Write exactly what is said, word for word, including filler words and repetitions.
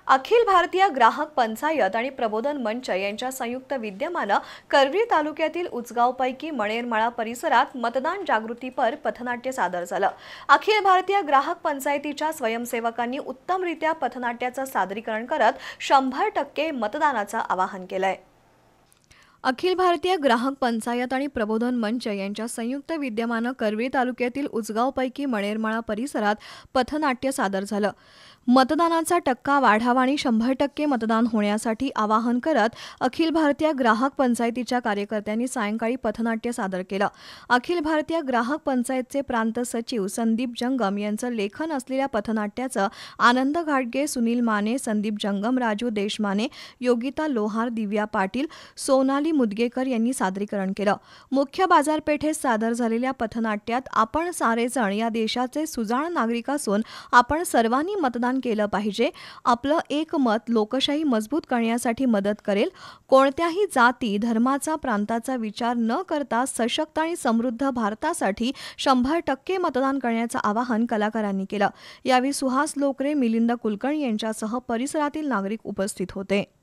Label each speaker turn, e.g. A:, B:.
A: अखिल भारतीय ग्राहक पंचायत आणि प्रबोधन मंच यांच्या संयुक्त विद्यमानं करवीर तालुक्यातील उचगावपैकी मणेरमाळा परिसरात मतदान जागृतीपर पथनाट्य सादर झालं। अखिल भारतीय ग्राहक पंचायतीच्या स्वयंसेवकांनी उत्तमरित्या पथनाट्याचं सादरीकरण करत शंभर टक्के मतदानाचं आवाहन केलंय। अखिल भारतीय ग्राहक पंचायत आणि प्रबोधन मंच यांच्या संयुक्त विद्यमानं करवीर तालुक्यातील उचगावपैकी मणेरमाळा परिसरात पथनाट्य सादर झालं। मतदानाचा टक्का वाढावा आणि शंभर टक्के मतदान होण्यासाठी आवाहन करत अखिल भारतीय ग्राहक पंचायतीच्या कार्यकर्त्यांनी सायंकाळी पथनाट्य सादर केलं। अखिल भारतीय ग्राहक पंचायतचे प्रांत सचिव संदीप जंगम यांचं लेखन असलेल्या पथनाट्याचं आनंद घाटगे, सुनील माने, संदीप जंगम, राजू देशमाने, योगिता लोहार, दिव्या पाटील, सोनाली मुदगेकर यांनी सादरीकरण केलं। मुख्य बाजारपेठेत सादर झालेल्या पथनाट्यात आपण सारेजण या देशाचे सुजाण नागरिक असून आपण सर्वांनी मतदान केलं पाहिजे, आपलं एक मत लोकशाही मजबूत करण्यासाठी मदत करेल, कोणत्याही जाती धर्माचा प्रांताचा विचार न करता सशक्त आणि समृद्ध भारतासाठी शंभर टक्के मतदान करण्याचं आवाहन कलाकारांनी केलं। यावेळी सुहास लोकरे, मिलिंद कुलकर्णी यांच्यासह परिसरातील नागरिक उपस्थित होते।